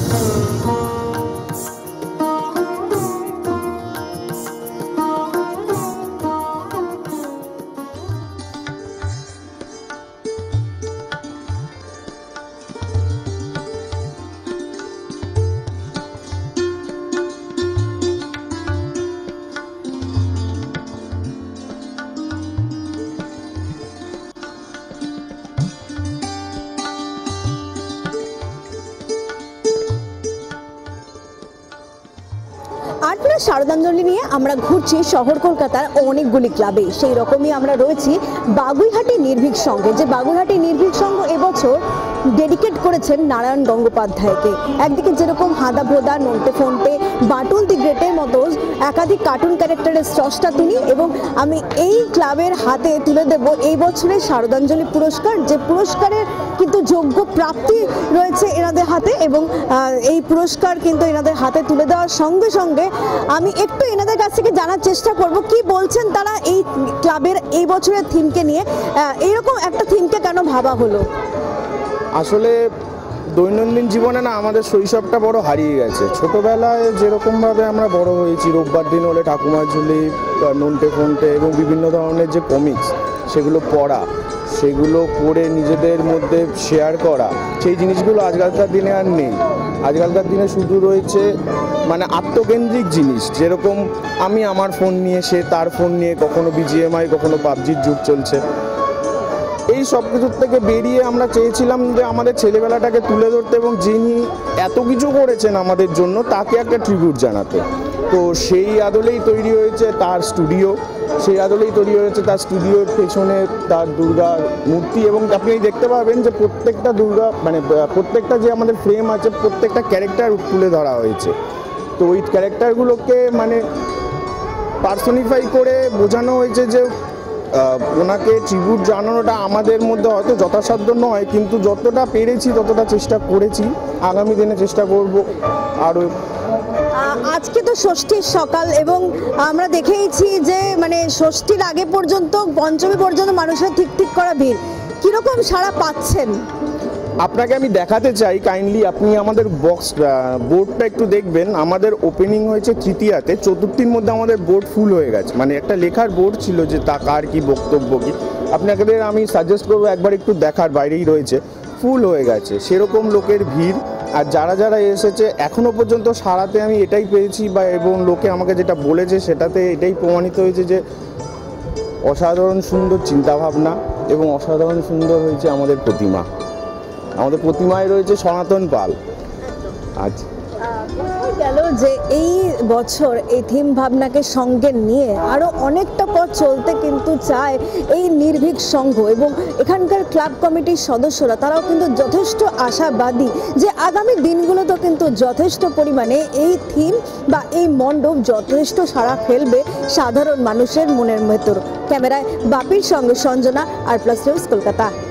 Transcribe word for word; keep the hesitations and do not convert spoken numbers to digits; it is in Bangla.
আট প্লাস শারদাঞ্জলি নিয়ে আমরা ঘুরছি শহর কলকাতার অনেকগুলি ক্লাবে। সেই রকমই আমরা রয়েছি বাগুইহাটি নির্ভীক সংঘে, যে বাগুইহাটি নির্ভীক সংঘ এবছর ডেডিকেট করেছেন নারায়ণ গঙ্গোপাধ্যায়কে। একদিকে যেরকম হাদা ভোদা, নন্টে ফন্টে, বাটুল দি গ্রেটের মতো একাধিক কার্টুন ক্যারেক্টারের স্রষ্টা তিনি, এবং আমি এই ক্লাবের হাতে তুলে দেব এই বছরের শারদাঞ্জলি পুরস্কার, যে পুরস্কারের কিন্তু যোগ্য প্রাপ্তি রয়েছে এনাদের হাতে, এবং এই পুরস্কার কিন্তু এনাদের হাতে তুলে দেওয়ার সঙ্গে সঙ্গে আমি একটু এনাদের কাছ থেকে জানার চেষ্টা করব কি বলছেন তারা এই ক্লাবের এই বছরের থিমকে নিয়ে। এইরকম একটা থিমকে কেন ভাবা হলো? আসলে দৈনন্দিন জীবনে না আমাদের শৈশবটা বড় হারিয়ে গেছে। ছোটোবেলায় যেরকমভাবে আমরা বড় হয়েছি, রোববার দিন হলে ঠাকুমার ঝুলি, নন্টে ফন্টে এবং বিভিন্ন ধরনের যে কমিক্স সেগুলো পড়া, সেগুলো পড়ে নিজেদের মধ্যে শেয়ার করা, সেই জিনিসগুলো আজকালকার দিনে আর নেই। আজকালকার দিনে শুধু রয়েছে মানে আত্মকেন্দ্রিক জিনিস, যেরকম আমি আমার ফোন নিয়ে, সে তার ফোন নিয়ে, কখনো বিজিএমআই, কখনো পাবজির যুগ চলছে। এই সব কিছুর থেকে বেরিয়ে আমরা চেয়েছিলাম যে আমাদের ছেলেবেলাটাকে তুলে ধরতে এবং যিনি এত কিছু করেছেন আমাদের জন্য তাকে একটা ট্রিবিউট জানাতে। তো সেই আদলেই তৈরি হয়েছে তার স্টুডিও, সেই আদলেই তৈরি হয়েছে তার স্টুডিওর পেছনে তার দুর্গার মূর্তি, এবং আপনি দেখতে পাবেন যে প্রত্যেকটা দুর্গা মানে প্রত্যেকটা যে আমাদের ফ্রেম আছে প্রত্যেকটা ক্যারেক্টার তুলে ধরা হয়েছে। তো ওই ক্যারেক্টারগুলোকে মানে পার্সোনিফাই করে বোঝানো হয়েছে যে ওনাকে ট্রিবিউট জানানোটা আমাদের মধ্যে হয়তো যথাসাধ্য নয়, কিন্তু যতটা পেরেছি ততটা চেষ্টা করেছি, আগামী দিনে চেষ্টা করব আরও। আজকে তো ষষ্ঠীর সকাল, এবং আমরা দেখেইছি যে মানে ষষ্ঠীর আগে পর্যন্ত, পঞ্চমী পর্যন্ত মানুষের ঠিক ঠিক করা ভিড়, কীরকম সাড়া পাচ্ছেন? আপনাকে আমি দেখাতে চাই, কাইন্ডলি আপনি আমাদের বক্স বোর্ডটা একটু দেখবেন। আমাদের ওপেনিং হয়েছে তৃতীয়াতে, চতুর্থীর মধ্যে আমাদের বোর্ড ফুল হয়ে গেছে। মানে একটা লেখার বোর্ড ছিল যে তা কার কী বক্তব্য কী, আপনাকে আমি সাজেস্ট করবো একবার একটু দেখার, বাইরেই রয়েছে, ফুল হয়ে গেছে। সেরকম লোকের ভিড়, আর যারা যারা এসেছে এখনও পর্যন্ত সারাতে আমি এটাই পেয়েছি, বা এবং লোকে আমাকে যেটা বলেছে সেটাতে এটাই প্রমাণিত হয়েছে যে অসাধারণ সুন্দর চিন্তাভাবনা এবং অসাধারণ সুন্দর হয়েছে আমাদের প্রতিমা। আমাদের প্রতিমায় রয়েছে সনাতন পাল। আজ গেল যে এই বছর এই থিম ভাবনাকে সঙ্গে নিয়ে আরও অনেকটা পথ চলতে কিন্তু চায় এই নির্ভীক সংঘ, এবং এখানকার ক্লাব কমিটির সদস্যরা তারাও কিন্তু যথেষ্ট আশাবাদী যে আগামী দিনগুলোতেও কিন্তু যথেষ্ট পরিমাণে এই থিম বা এই মণ্ডপ যথেষ্ট সাড়া ফেলবে সাধারণ মানুষের মনের ভেতর। ক্যামেরায় বাপির সঙ্গে Sanjana, R plus news Kolkata.